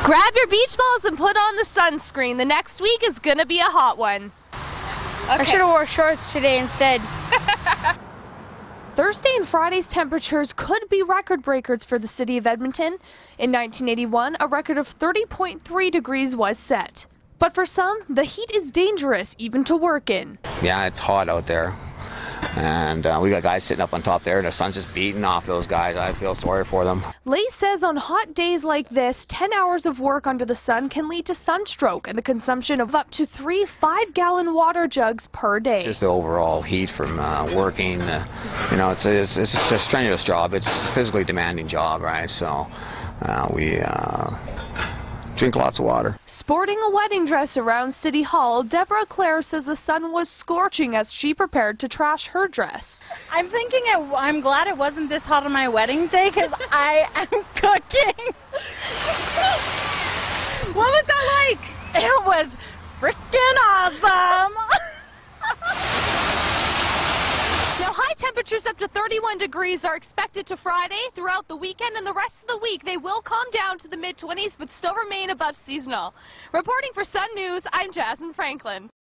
Grab your beach balls and put on the sunscreen. The next week is going to be a hot one. Okay. I should have wore shorts today instead. Thursday and Friday's temperatures could be record breakers for the city of Edmonton. In 1981, a record of 30.3 degrees was set. But for some, the heat is dangerous even to work in. Yeah, it's hot out there. And we got guys sitting up on top there, and the sun's just beating off those guys. I feel sorry for them. Lee says on hot days like this, 10 hours of work under the sun can lead to sunstroke and the consumption of up to 3 5-gallon water jugs per day. Just the overall heat from working. You know, it's a strenuous job. It's a physically demanding job, right? So we drink lots of water. Sporting a wedding dress around City Hall, Deborah Clare says the sun was scorching as she prepared to trash her dress. I'm thinking I'm glad it wasn't this hot on my wedding day because I am cooking. What was that like? It was freaking awesome. Now, high temperatures up to 31 degrees are expected to Friday throughout the weekend, and the rest of the week they will calm down to the mid-20s but still remain above seasonal. Reporting for Sun News, I'm Jasmine Franklin.